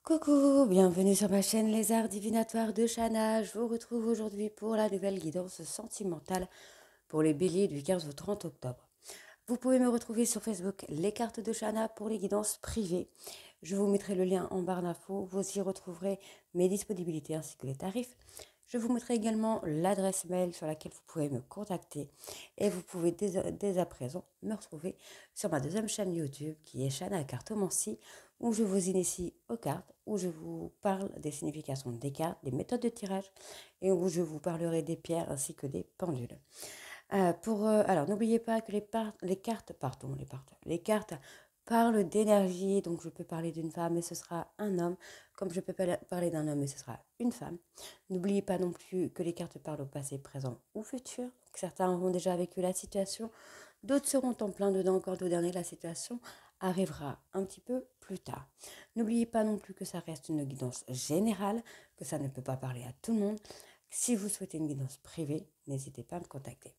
Coucou, bienvenue sur ma chaîne Les Arts Divinatoires de Shana. Je vous retrouve aujourd'hui pour la nouvelle guidance sentimentale pour les béliers du 15 au 30 octobre. Vous pouvez me retrouver sur Facebook Les Cartes de Shana pour les guidances privées. Je vous mettrai le lien en barre d'infos. Vous y retrouverez mes disponibilités ainsi que les tarifs. Je vous mettrai également l'adresse mail sur laquelle vous pouvez me contacter. Et vous pouvez dès à présent me retrouver sur ma deuxième chaîne YouTube qui est Shana Cartomancie, où je vous initie aux cartes, où je vous parle des significations des cartes, des méthodes de tirage et où je vous parlerai des pierres ainsi que des pendules. Alors, n'oubliez pas que les cartes parlent d'énergie, donc je peux parler d'une femme et ce sera un homme, comme je peux parler d'un homme et ce sera une femme. N'oubliez pas non plus que les cartes parlent au passé, présent ou futur. Donc, certains auront déjà vécu la situation, d'autres seront en plein dedans. Quant au dernier, la situation arrivera un petit peu plus tard. N'oubliez pas non plus que ça reste une guidance générale, que ça ne peut pas parler à tout le monde. Si vous souhaitez une guidance privée, n'hésitez pas à me contacter.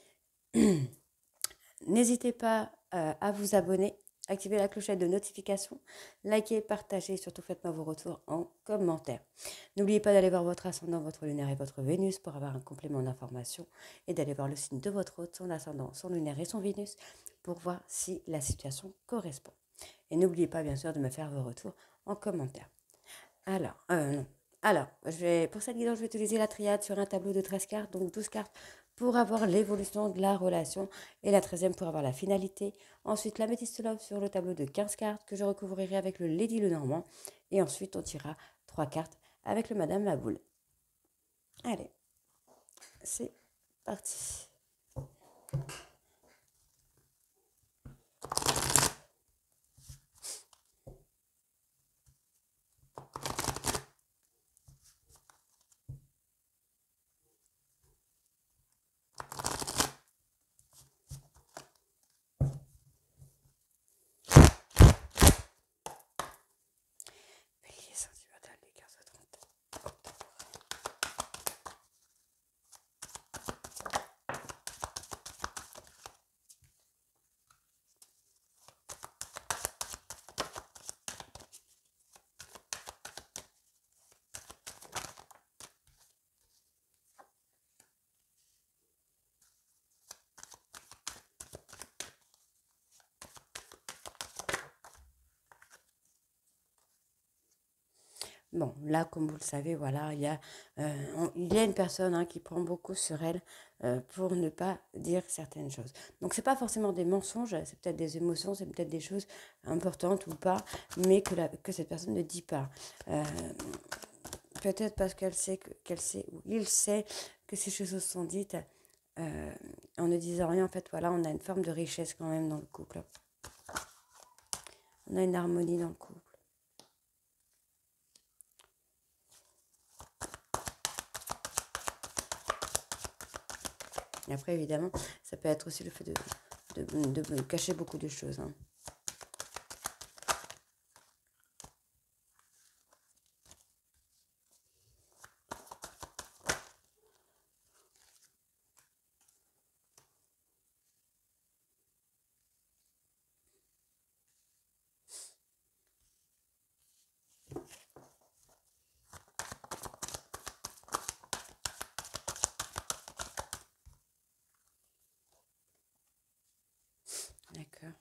N'hésitez pas à vous abonner, activer la clochette de notification, likez, partagez, surtout faites-moi vos retours en commentaire. N'oubliez pas d'aller voir votre ascendant, votre lunaire et votre Vénus pour avoir un complément d'information et d'aller voir le signe de votre hôte, son ascendant, son lunaire et son Vénus pour voir si la situation correspond. Et n'oubliez pas bien sûr de me faire vos retours en commentaire. Alors, non. Alors, pour cette guidance, je vais utiliser la triade sur un tableau de 13 cartes, donc 12 cartes pour avoir l'évolution de la relation et la 13e pour avoir la finalité. Ensuite, la métisse love sur le tableau de 15 cartes que je recouvrirai avec le Lady Lenormand. Et ensuite, on tirera 3 cartes avec le Madame la Boule. Allez, c'est parti. Bélier sentimental du 15 au 30 octobre. Bon, là, comme vous le savez, voilà, il y a une personne qui prend beaucoup sur elle pour ne pas dire certaines choses. Donc, c'est pas forcément des mensonges, c'est peut-être des émotions, c'est peut-être des choses importantes ou pas, mais que cette personne ne dit pas. Euh, Peut-être parce qu'elle sait, ou il sait que ces choses sont dites euh, en ne disant rien. En fait, voilà, on a une forme de richesse quand même dans le couple. On a une harmonie dans le couple. Et après, évidemment, ça peut être aussi le fait de cacher beaucoup de choses. D'accord.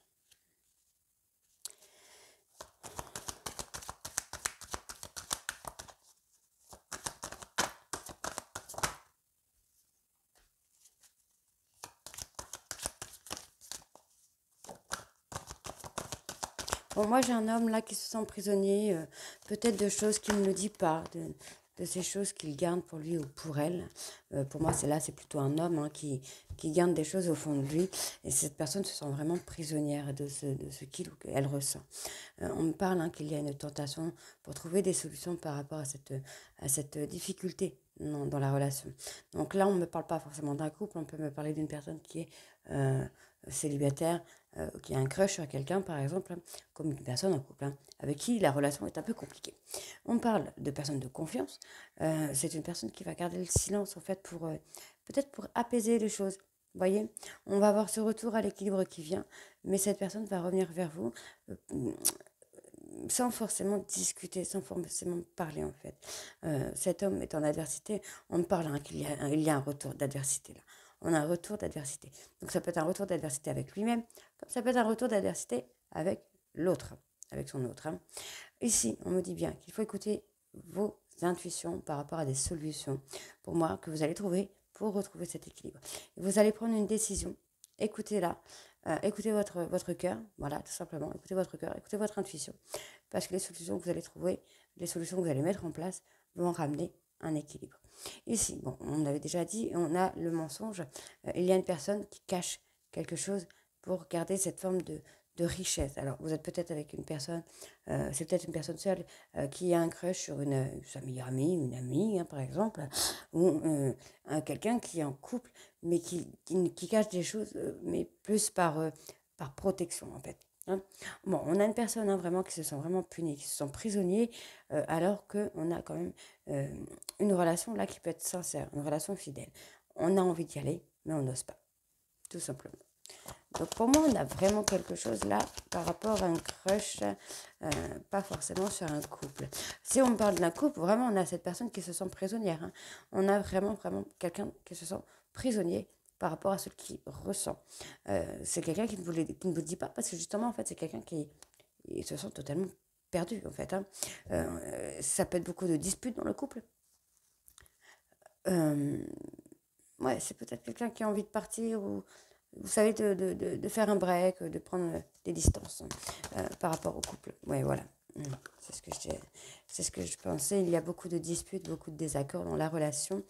Bon, moi, j'ai un homme là qui se sent prisonnier, peut-être de choses qu'il ne dit pas, de ces choses qu'il garde pour lui ou pour elle. Pour moi, c'est plutôt un homme qui garde des choses au fond de lui. Et cette personne se sent vraiment prisonnière de ce qu'il ou qu'elle ressent. On me parle qu'il y a une tentation pour trouver des solutions par rapport à cette difficulté dans la relation. Donc là, on ne me parle pas forcément d'un couple, on peut me parler d'une personne qui est célibataire, qui a un crush sur quelqu'un, par exemple, comme une personne en couple, avec qui la relation est un peu compliquée. On parle de personnes de confiance. C'est une personne qui va garder le silence, en fait, peut-être pour apaiser les choses. Vous voyez, on va avoir ce retour à l'équilibre qui vient, mais cette personne va revenir vers vous sans forcément discuter, sans forcément parler en fait. Cet homme est en adversité, on me parle hein, il y a un retour d'adversité là. On a un retour d'adversité. Donc ça peut être un retour d'adversité avec lui-même, comme ça peut être un retour d'adversité avec l'autre, avec son autre. Hein. Ici, on me dit bien qu'il faut écouter vos intuitions par rapport à des solutions, pour moi, que vous allez trouver pour retrouver cet équilibre. Vous allez prendre une décision, écoutez-la, écoutez votre cœur, voilà, tout simplement, écoutez votre cœur, écoutez votre intuition, parce que les solutions que vous allez trouver, les solutions que vous allez mettre en place vont ramener un équilibre. Ici, bon, on avait déjà dit, on a le mensonge, il y a une personne qui cache quelque chose pour garder cette forme de richesse. Alors, vous êtes peut-être avec une personne, c'est peut-être une personne seule qui a un crush sur sa meilleure amie, une amie, hein, par exemple, ou quelqu'un qui est en couple, mais qui cache des choses, mais plus par protection, en fait. Hein. Bon, on a une personne hein, vraiment qui se sent vraiment punie, qui se sent prisonnier, alors qu'on a quand même une relation là qui peut être sincère, une relation fidèle. On a envie d'y aller, mais on n'ose pas, tout simplement. Donc pour moi, on a vraiment quelque chose là par rapport à un crush, pas forcément sur un couple. Si on parle d'un couple, vraiment, on a cette personne qui se sent prisonnière. Hein. On a vraiment quelqu'un qui se sent prisonnier par rapport à ce qu'il ressent. C'est quelqu'un qui ne vous dit pas, parce que justement, en fait, c'est quelqu'un qui il se sent totalement perdu, en fait. Hein. Ça peut être beaucoup de disputes dans le couple. Ouais, c'est peut-être quelqu'un qui a envie de partir ou vous savez, de faire un break, de prendre des distances par rapport au couple. Ouais, voilà. C'est ce que je pensais. Il y a beaucoup de disputes, beaucoup de désaccords dans la relation.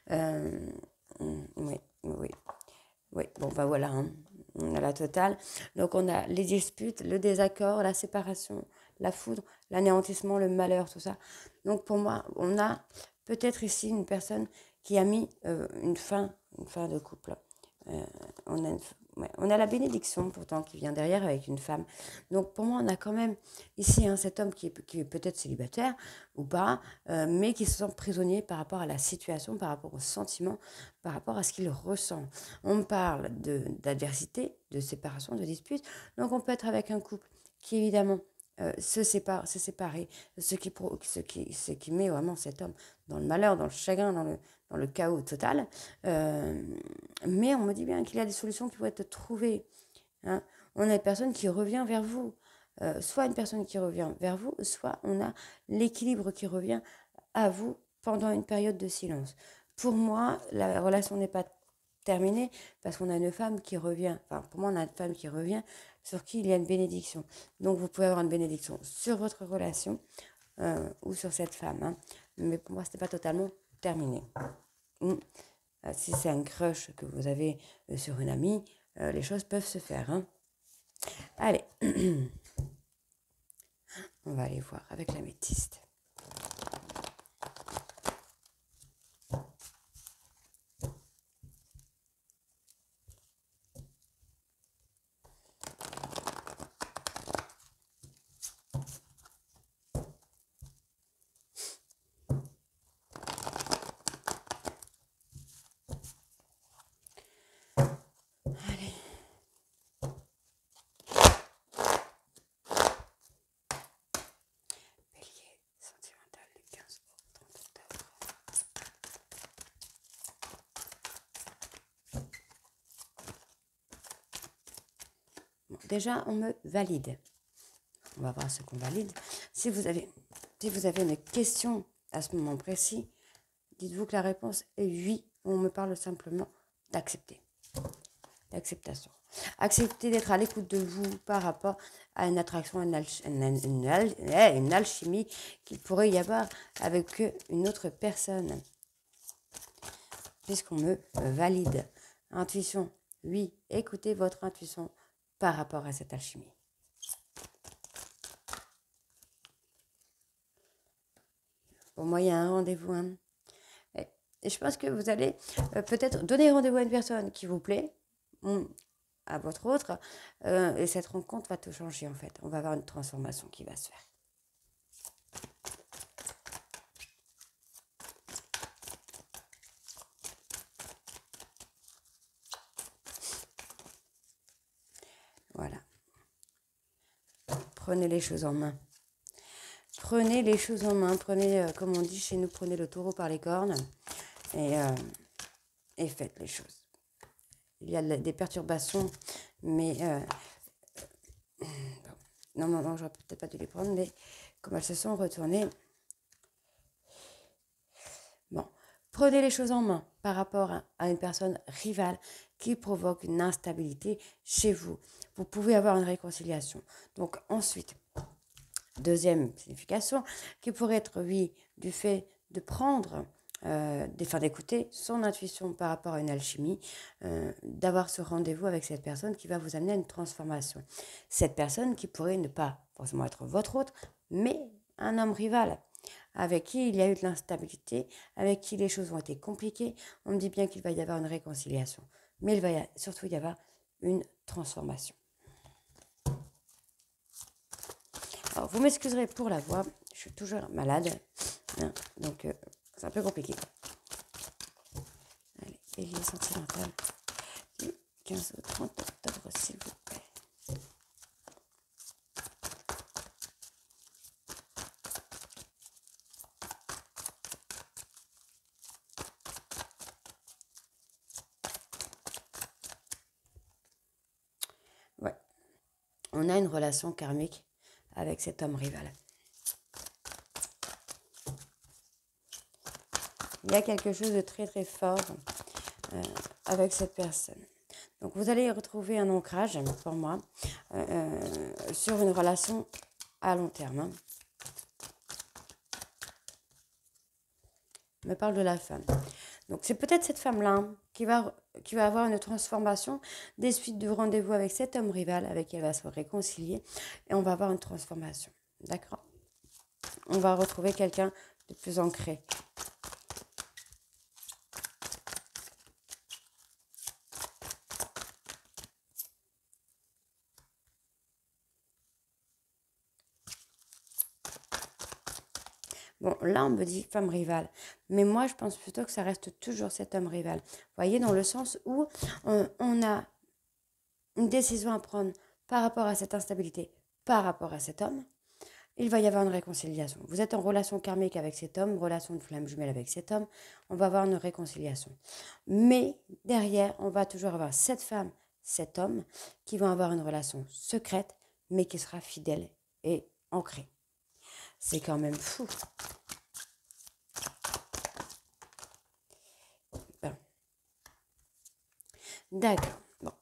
Oui, oui. Oui, bon, bah voilà, hein. On a la totale. Donc, on a les disputes, le désaccord, la séparation, la foudre, l'anéantissement, le malheur, tout ça. Donc, pour moi, on a peut-être ici une personne qui a mis une fin de couple. On a la bénédiction pourtant qui vient derrière avec une femme. Donc pour moi, on a quand même ici hein, cet homme qui est peut-être célibataire ou pas, mais qui se sent prisonnier par rapport à la situation, par rapport aux sentiments, par rapport à ce qu'il ressent. On parle d'adversité, de séparation, de dispute. Donc on peut être avec un couple qui évidemment se séparer, ce qui met vraiment cet homme dans le malheur, dans le chagrin, dans le chaos total. Mais on me dit bien qu'il y a des solutions qui vont être trouvées. Hein. On a une personne qui revient vers vous. Soit une personne qui revient vers vous, soit on a l'équilibre qui revient à vous pendant une période de silence. Pour moi, la relation n'est pas terminée parce qu'on a une femme qui revient. Enfin, pour moi, on a une femme qui revient sur qui il y a une bénédiction. Donc, vous pouvez avoir une bénédiction sur votre relation ou sur cette femme. Hein. Mais pour moi, ce n'est pas totalement terminé. Si c'est un crush que vous avez sur une amie, les choses peuvent se faire. Hein. Allez, on va aller voir avec la métiste. Déjà, on me valide. On va voir ce qu'on valide. Si vous avez une question à ce moment précis, dites-vous que la réponse est oui. On me parle simplement d'accepter. D'acceptation. Accepter d'être à l'écoute de vous par rapport à une attraction, une alchimie qu'il pourrait y avoir avec une autre personne. Puisqu'on me valide. Intuition, oui. Écoutez votre intuition par rapport à cette alchimie. Pour moi, il y a un rendez-vous. Hein. Et je pense que vous allez peut-être donner rendez-vous à une personne qui vous plaît, à votre autre, et cette rencontre va tout changer en fait. On va avoir une transformation qui va se faire. Voilà. Prenez les choses en main. prenez les choses en main, prenez, comme on dit chez nous, prenez le taureau par les cornes et faites les choses. Il y a des perturbations, mais normalement, j'aurais peut-être pas dû les prendre, mais comme elles se sont retournées, bon, prenez les choses en main par rapport à une personne rivale qui provoque une instabilité chez vous. Vous pouvez avoir une réconciliation. Donc ensuite, deuxième signification, qui pourrait être, oui, du fait de prendre, d'écouter son intuition par rapport à une alchimie, d'avoir ce rendez-vous avec cette personne qui va vous amener à une transformation. Cette personne qui pourrait ne pas forcément être votre autre, mais un homme rival avec qui il y a eu de l'instabilité, avec qui les choses ont été compliquées. On me dit bien qu'il va y avoir une réconciliation, mais il va surtout y avoir une transformation. Alors, vous m'excuserez pour la voix, je suis toujours malade, hein, donc c'est un peu compliqué. Allez, bélier sentimental du 15 au 30 octobre, s'il vous plaît. Ouais, on a une relation karmique avec cet homme rival. Il y a quelque chose de très très fort avec cette personne. Donc vous allez retrouver un ancrage pour moi sur une relation à long terme. Hein. On me parle de la femme. Donc c'est peut-être cette femme-là qui va avoir une transformation des suites de rendez-vous avec cet homme rival avec qui elle va se réconcilier et on va avoir une transformation. D'accord? On va retrouver quelqu'un de plus ancré. Bon, là, on me dit femme rivale. Mais moi, je pense plutôt que ça reste toujours cet homme rival. Vous voyez, dans le sens où on a une décision à prendre par rapport à cette instabilité, par rapport à cet homme. Il va y avoir une réconciliation. Vous êtes en relation karmique avec cet homme, relation de flamme jumelle avec cet homme. On va avoir une réconciliation. Mais derrière, on va toujours avoir cette femme, cet homme, qui vont avoir une relation secrète, mais qui sera fidèle et ancrée. C'est quand même fou. Bon. D'accord. Bon.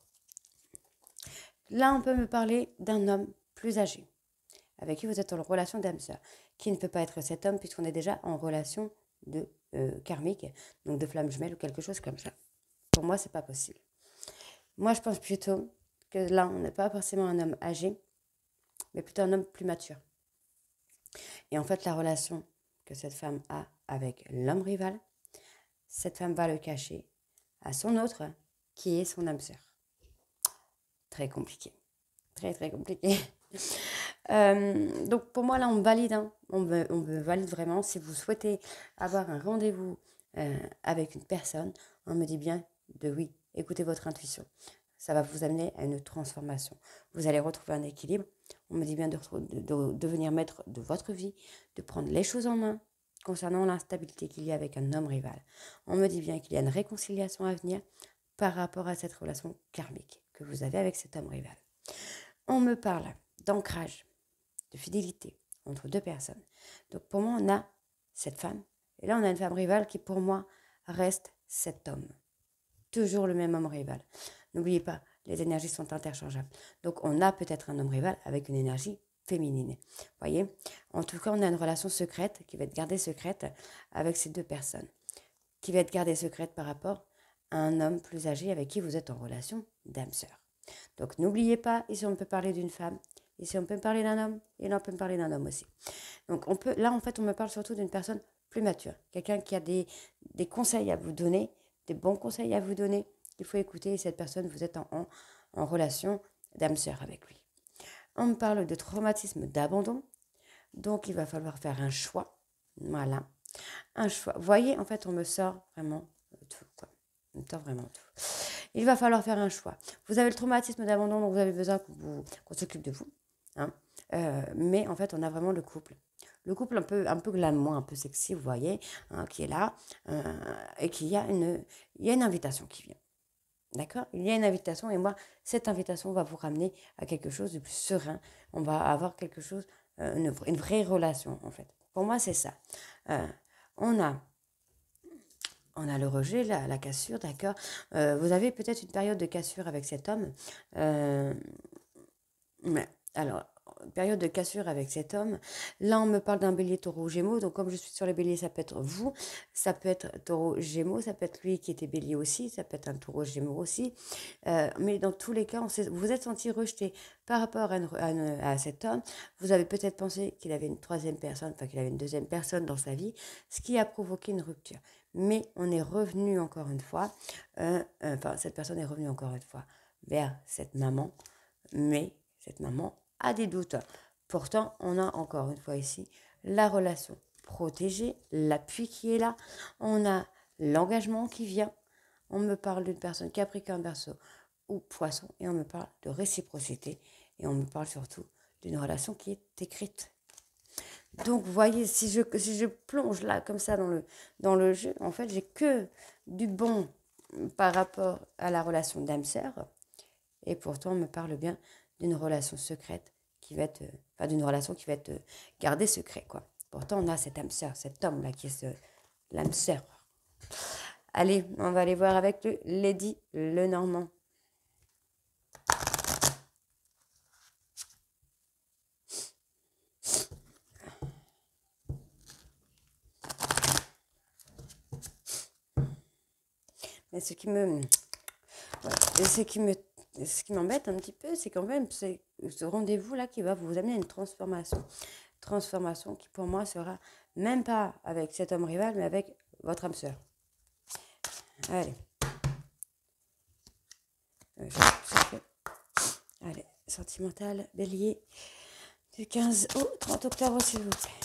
Là, on peut me parler d'un homme plus âgé, avec qui vous êtes en relation d'âme sœur, qui ne peut pas être cet homme puisqu'on est déjà en relation de karmique, donc de flamme jumelle ou quelque chose comme ça. Pour moi, c'est pas possible. Moi, je pense plutôt que là, on n'est pas forcément un homme âgé, mais plutôt un homme plus mature. Et en fait, la relation que cette femme a avec l'homme rival, cette femme va le cacher à son autre, qui est son âme sœur. Très compliqué. Très, très compliqué. Donc, pour moi, là, on valide. Hein. On me valide vraiment. Si vous souhaitez avoir un rendez-vous avec une personne, on me dit bien de oui. Écoutez votre intuition. Ça va vous amener à une transformation. Vous allez retrouver un équilibre. On me dit bien de devenir maître de votre vie, de prendre les choses en main concernant l'instabilité qu'il y a avec un homme rival. On me dit bien qu'il y a une réconciliation à venir par rapport à cette relation karmique que vous avez avec cet homme rival. On me parle d'ancrage, de fidélité entre deux personnes. Donc pour moi, on a cette femme, et là on a une femme rivale qui pour moi reste cet homme. Toujours le même homme rival. N'oubliez pas, les énergies sont interchangeables. Donc on a peut-être un homme rival avec une énergie féminine. Voyez? En tout cas, on a une relation secrète qui va être gardée secrète avec ces deux personnes. Qui va être gardée secrète par rapport à un homme plus âgé avec qui vous êtes en relation d'âme-sœur. Donc n'oubliez pas, ici on peut parler d'une femme, ici on peut me parler d'un homme, et là on peut me parler d'un homme aussi. Donc là en fait on me parle surtout d'une personne plus mature, quelqu'un qui a des conseils à vous donner, des bons conseils à vous donner, il faut écouter, et cette personne, vous êtes en relation d'âme-sœur avec lui. On me parle de traumatisme d'abandon, donc il va falloir faire un choix, voilà, un choix. Vous voyez, en fait on me sort vraiment tout, quoi. On me sort vraiment tout. Il va falloir faire un choix. Vous avez le traumatisme d'abandon, donc vous avez besoin qu'on s'occupe de vous. Hein. Mais en fait, on a vraiment le couple. le couple un peu glamour, un peu sexy, vous voyez, hein, qui est là, et qu'il y a il y a une invitation qui vient. D'accord? Il y a une invitation et moi, cette invitation va vous ramener à quelque chose de plus serein. On va avoir quelque chose, une vraie relation, en fait. Pour moi, c'est ça. Euh, on a, on a le rejet, la cassure, d'accord? Vous avez peut-être une période de cassure avec cet homme. Euh, mais, alors, période de cassure avec cet homme. Là, on me parle d'un bélier taureau gémeaux. Donc, comme je suis sur les béliers, ça peut être vous, ça peut être taureau gémeaux, ça peut être lui qui était bélier aussi, ça peut être un taureau gémeaux aussi. Mais dans tous les cas, vous vous êtes senti rejeté par rapport à cet homme. Vous avez peut-être pensé qu'il avait une troisième personne, enfin qu'il avait une deuxième personne dans sa vie, ce qui a provoqué une rupture. Mais on est revenu encore une fois, enfin, cette personne est revenue encore une fois vers cette maman, mais cette maman a des doutes. Pourtant, on a encore une fois ici la relation protégée, l'appui qui est là, on a l'engagement qui vient. On me parle d'une personne Capricorne, Verseau ou Poisson et on me parle de réciprocité et on me parle surtout d'une relation qui est écrite. Donc, vous voyez, si je plonge là, comme ça, dans le jeu, en fait, j'ai que du bon par rapport à la relation d'âme-sœur. Et pourtant, on me parle bien d'une relation secrète qui va être, enfin, d'une relation qui va être gardée secret, quoi. Pourtant, on a cette âme sœur, cet homme-là qui est l'âme sœur. Allez, on va aller voir avec le Lady Lenormand. Mais ce qui m'embête un petit peu, c'est quand même c'est ce rendez-vous-là qui va vous amener à une transformation. Transformation qui pour moi sera même pas avec cet homme rival, mais avec votre âme sœur. Allez. Allez, sentimental, bélier, du 15 au 30 octobre, s'il vous plaît.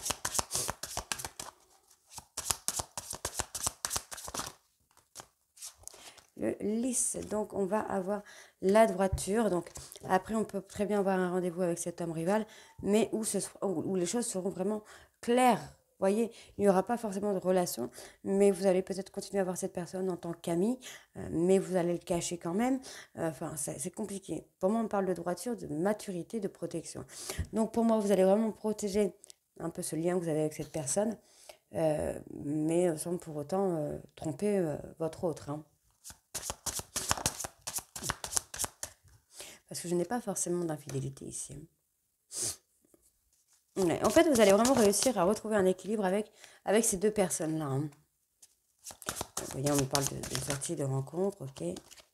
Le lys, donc on va avoir la droiture. Donc après, on peut très bien avoir un rendez-vous avec cet homme rival, mais où les choses seront vraiment claires. Vous voyez, il n'y aura pas forcément de relation, mais vous allez peut-être continuer à voir cette personne en tant qu'ami, mais vous allez le cacher quand même. Enfin, c'est compliqué. Pour moi, on parle de droiture, de maturité, de protection. Donc pour moi, vous allez vraiment protéger un peu ce lien que vous avez avec cette personne, mais sans pour autant tromper votre autre. Hein. Parce que je n'ai pas forcément d'infidélité ici. Ouais. En fait, vous allez vraiment réussir à retrouver un équilibre avec ces deux personnes-là. Hein. Vous voyez, on me parle de sortie, de rencontre, ok.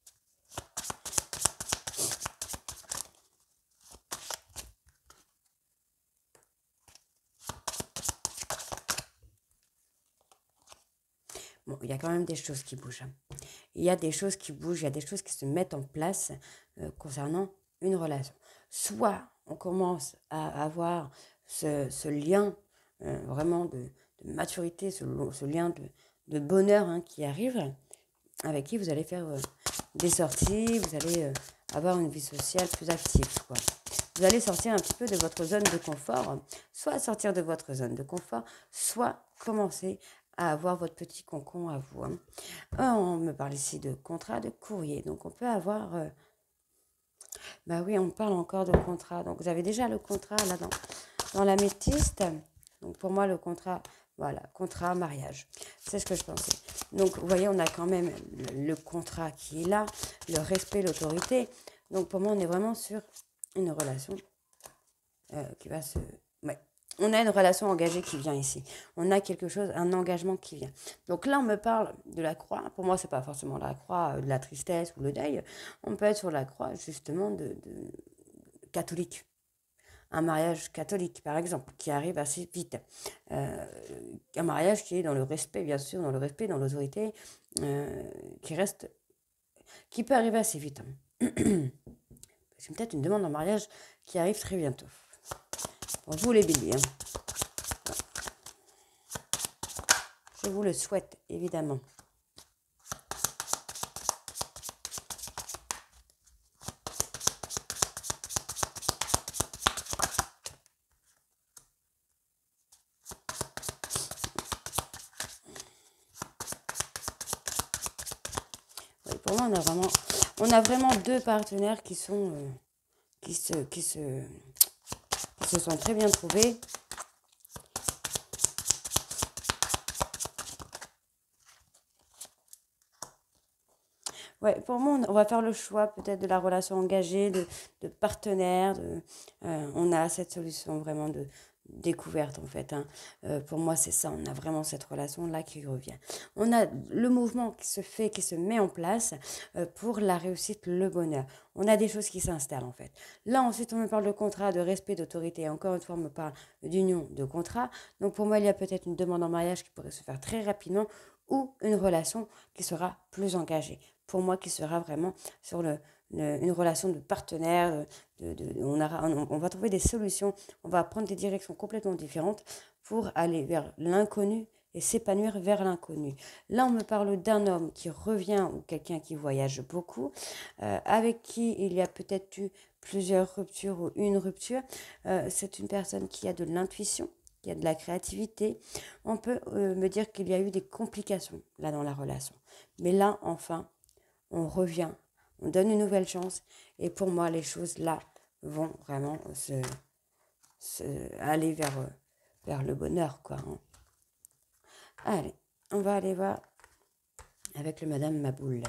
Bon, il y a quand même des choses qui bougent. Hein. Il y a des choses qui bougent, il y a des choses qui se mettent en place concernant une relation. Soit on commence à avoir ce lien vraiment de maturité, ce lien de bonheur hein, qui arrive, avec qui vous allez faire des sorties, vous allez avoir une vie sociale plus active. Quoi. Vous allez sortir un petit peu de votre zone de confort, soit sortir de votre zone de confort, soit commencer à avoir votre petit concon à vous. Hein. On me parle ici de contrat, de courrier. Donc, on peut avoir... bah oui, on parle encore de contrat. Donc, vous avez déjà le contrat là dans l'améthyste. Donc, pour moi, le contrat, voilà, contrat, mariage. C'est ce que je pensais. Donc, vous voyez, on a quand même le contrat qui est là, le respect, l'autorité. Donc, pour moi, on est vraiment sur une relation qui va se... Ouais. On a une relation engagée qui vient ici. On a quelque chose, un engagement qui vient. Donc là, on me parle de la croix. Pour moi, c'est pas forcément la croix de la tristesse ou le deuil. On peut être sur la croix, justement, de catholique. Un mariage catholique, par exemple, qui arrive assez vite. Un mariage qui est dans le respect, bien sûr, dans le respect, dans l'autorité, qui peut arriver assez vite. C'est peut-être une demande en mariage qui arrive très bientôt. Pour vous les béliers. Hein. Je vous le souhaite, évidemment. pour moi, on a vraiment deux partenaires qui sont, qui se sont très bien trouvés. Ouais, pour moi, on va faire le choix peut-être de la relation engagée, de partenaire. On a cette solution vraiment de découverte en fait, hein. Pour moi, c'est ça. On a vraiment cette relation-là qui revient. On a le mouvement qui se fait, qui se met en place pour la réussite, le bonheur. On a des choses qui s'installent en fait. Là, ensuite, on me parle de contrat, de respect, d'autorité. Encore une fois, on me parle d'union, de contrat. Donc, pour moi, il y a peut-être une demande en mariage qui pourrait se faire très rapidement ou une relation qui sera plus engagée. Pour moi, qui sera vraiment sur une relation de partenaire. On va trouver des solutions, on va prendre des directions complètement différentes pour aller vers l'inconnu et s'épanouir vers l'inconnu. Là, on me parle d'un homme qui revient ou quelqu'un qui voyage beaucoup, avec qui il y a peut-être eu plusieurs ruptures ou une rupture. C'est une personne qui a de l'intuition, qui a de la créativité. On peut me dire qu'il y a eu des complications là dans la relation. Mais là, enfin, on revient, on donne une nouvelle chance. Et pour moi, les choses là vont vraiment aller vers le bonheur, quoi, hein. Allez, on va aller voir avec le Madame Maboule.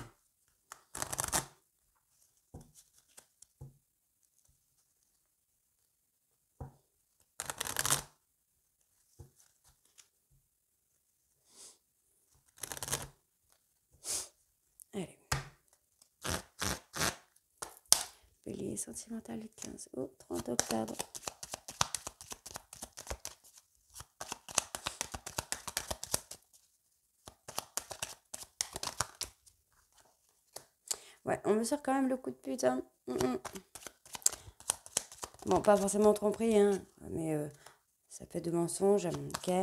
Allez. Bélier sentimental du 15 au 30 octobre. Ouais, on me sort quand même le coup de pute, hein. Bon, pas forcément tromperie, hein, mais ça fait de mensonges, ok.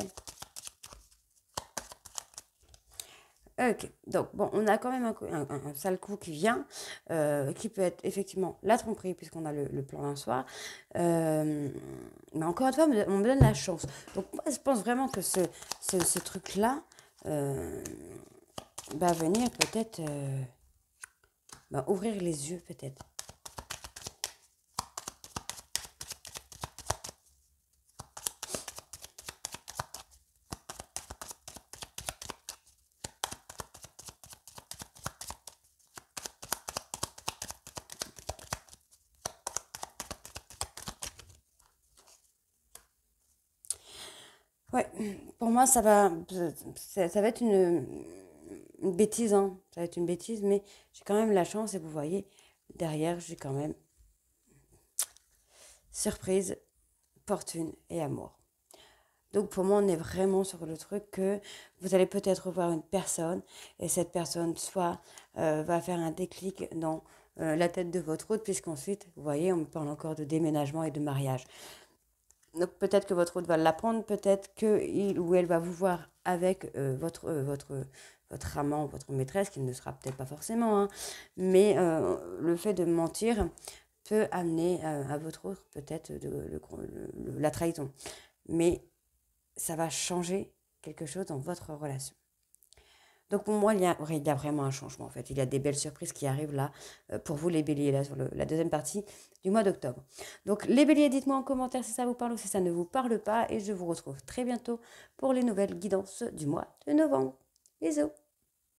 Ok, donc bon, on a quand même un sale coup qui vient, qui peut être effectivement la tromperie, puisqu'on a le plan d'un soir. Mais encore une fois, on me donne la chance. Donc moi, je pense vraiment que ce truc-là va venir peut-être ouvrir les yeux, peut-être. Ouais, pour moi, ça va être une bêtise, hein. Ça va être une bêtise, mais j'ai quand même la chance et vous voyez, derrière, j'ai quand même surprise, fortune et amour. Donc pour moi, on est vraiment sur le truc que vous allez peut-être voir une personne et cette personne soit va faire un déclic dans la tête de votre hôte, puisqu'ensuite, vous voyez, on me parle encore de déménagement et de mariage. Donc peut-être que votre hôte va l'apprendre, peut-être qu'il ou elle va vous voir avec votre amant, votre maîtresse, qui ne sera peut-être pas forcément, hein, mais le fait de mentir peut amener à votre autre peut-être la trahison. Mais ça va changer quelque chose dans votre relation. Donc pour moi, il y a vraiment un changement en fait. Il y a des belles surprises qui arrivent là pour vous les béliers, là sur la deuxième partie du mois d'octobre. Donc les béliers, dites-moi en commentaire si ça vous parle ou si ça ne vous parle pas. Et je vous retrouve très bientôt pour les nouvelles guidances du mois de novembre. Bisous.